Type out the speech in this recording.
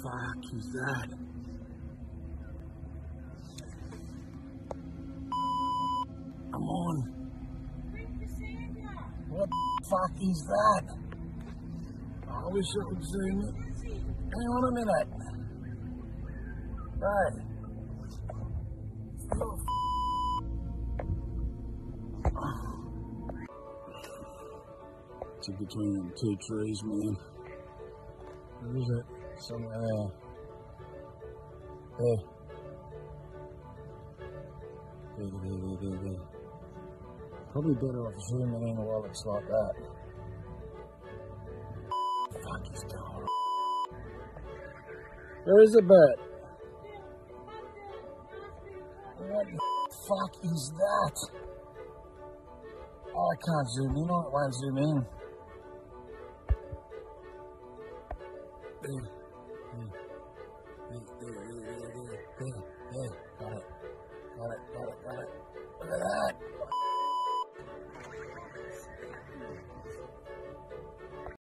fuck is that? Come on. What the fuck is that? I wish I could zoom it. Hang on a minute. Right. Oh, it's in between them two trees, man. Where is it? Somewhere there. There. There. Probably better off zooming in while it's like that. Fuck is going on? There is a bird. What the fuck is that? Oh, I can't zoom in on it, won't zoom in. There.